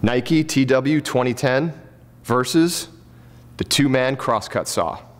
Nike TW 2010 versus the two-man crosscut saw.